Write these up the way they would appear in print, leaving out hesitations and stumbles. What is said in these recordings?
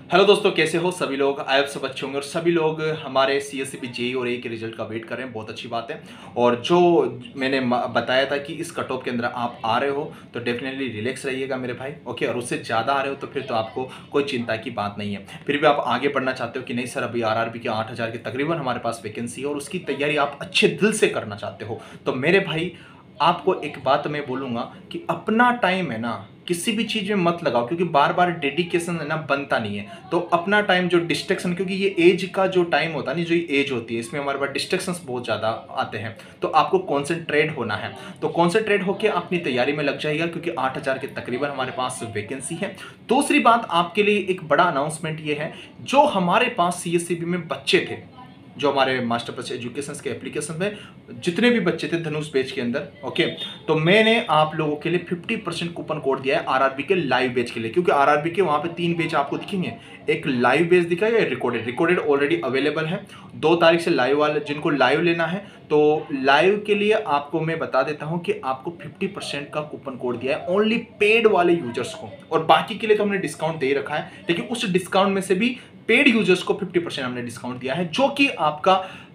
Hello दोस्तों, कैसे हो सभी लोग। आप सब अच्छे होंगे और सभी लोग हमारे सीएससीपी जेई और ए के रिजल्ट का वेट कर रहे हैं। बहुत अच्छी बात है। और जो मैंने बताया था कि इस कट ऑफ के अंदर आप आ रहे हो तो डेफिनेटली रिलैक्स रहिएगा मेरे भाई। ओके, और उससे ज़्यादा आ रहे हो तो फिर तो आपको कोई चिंता की बात नहीं है। फिर भी आप आगे बढ़ना चाहते हो कि नहीं सर, अभी आरआरबी के 8,000 के तकरीबन हमारे पास वैकेंसी है और उसकी तैयारी आप अच्छे दिल से करना चाहते हो, तो मेरे भाई आपको एक बात मैं बोलूँगा कि अपना टाइम है ना किसी भी चीज़ में मत लगाओ, क्योंकि बार बार डेडिकेशन है ना बनता नहीं है। तो अपना टाइम जो डिस्ट्रैक्शन, क्योंकि ये एज का जो टाइम होता है नहीं, जो ये एज होती है इसमें हमारे पास डिस्ट्रैक्शंस बहुत ज़्यादा आते हैं। तो आपको कॉन्सेंट्रेट होना है, तो कॉन्सेंट्रेट होकर अपनी तैयारी में लग जाएगा, क्योंकि 8,000 के तकरीबन हमारे पास वैकेंसी है। दूसरी बात आपके लिए एक बड़ा अनाउंसमेंट ये है, जो हमारे पास सीएससीबी में बच्चे थे, जो हमारे मास्टर प्लस एजुकेशन के एप्लीकेशन में जितने भी बच्चे थे धनुष बैच के अंदर, ओके, तो मैंने आप लोगों के लिए 50% कूपन कोड दिया है आरआरबी के लाइव बैच के लिए। क्योंकि आरआरबी के वहाँ पे 3 बैच आपको दिखेंगे, एक लाइव बैच दिखा है, रिकॉर्डेड ऑलरेडी अवेलेबल है। 2 तारीख से लाइव वाले, जिनको लाइव लेना है तो लाइव के लिए आपको मैं बता देता हूँ कि आपको 50% का कूपन कोड दिया है ओनली पेड वाले यूजर्स को, और बाकी के लिए तो हमने डिस्काउंट दे रखा है, लेकिन उस डिस्काउंट में से भी पेड यूजर्स को 50% हमने डिस्काउंट दिया है, जो कि आपका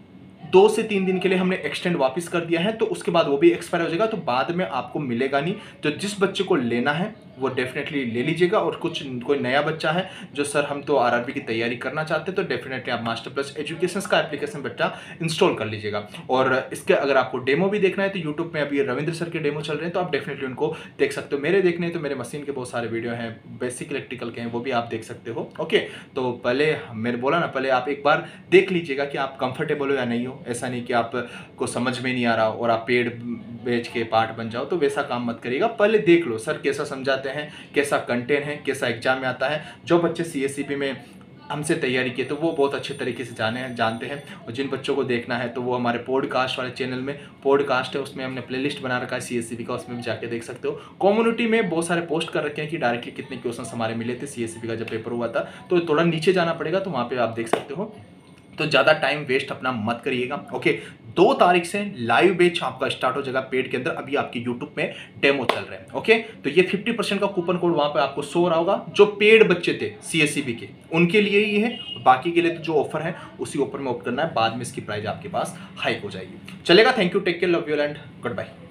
2 से 3 दिन के लिए हमने एक्सटेंड वापस कर दिया है। तो उसके बाद वो भी एक्सपायर हो जाएगा, तो बाद में आपको मिलेगा नहीं। तो जिस बच्चे को लेना है वो डेफिनेटली ले लीजिएगा। और कोई नया बच्चा है जो सर हम तो आरआरबी की तैयारी करना चाहते हैं, तो डेफिनेटली आप मास्टर प्लस एजुकेशन का एप्लीकेशन बच्चा इंस्टॉल कर लीजिएगा। और इसके अगर आपको डेमो भी देखना है तो यूट्यूब में अभी रविंद्र सर के डेमो चल रहे हैं, तो आप डेफिनेटली उनको देख सकते हो। मेरे देखने तो मेरे मशीन के बहुत सारे वीडियो हैं, बेसिक इलेक्ट्रिकल के हैं, वो भी आप देख सकते हो। ओके, तो पहले मैंने बोला ना, पहले आप एक बार देख लीजिएगा कि आप कंफर्टेबल हो या नहीं हो। ऐसा नहीं कि आपको समझ में नहीं आ रहा और आप पेड़ बेच के पार्ट बन जाओ, तो वैसा काम मत करिएगा। पहले देख लो सर कैसा समझाते हैं, कैसा कंटेंट है, कैसा एग्जाम में आता है। जो बच्चे सीएससीपी में हमसे तैयारी किए तो वो बहुत अच्छे तरीके से जानते हैं। और जिन बच्चों को देखना है तो वो हमारे पॉडकास्ट वाले चैनल में पॉडकास्ट है, उसमें हमने प्लेलिस्ट बना रखा है सीएससीपी का, उसमें भी जाके देख सकते हो। कम्युनिटी में बहुत सारे पोस्ट कर रखे हैं कि डायरेक्टली कितने क्वेश्चंस हमारे मिले थे सीएससीपी का जब पेपर हुआ था, तो थोड़ा नीचे जाना पड़ेगा, तो वहाँ पर आप देख सकते हो। तो ज़्यादा टाइम वेस्ट अपना मत करिएगा। ओके, 2 तारीख से लाइव बैच आपका स्टार्ट हो जाएगा पेड के अंदर। अभी आपके यूट्यूब में डेमो चल रहे हैं। ओके, तो ये 50% का कूपन कोड वहां पे आपको शो हो रहा होगा। जो पेड बच्चे थे सीएससीबी के उनके लिए ही है, बाकी के लिए तो जो ऑफर है उसी ऑफर में ऑप्ट करना है। बाद में इसकी प्राइस आपके पास हाइक हो जाएगी। चलेगा, thank you, take care, love you and good bye.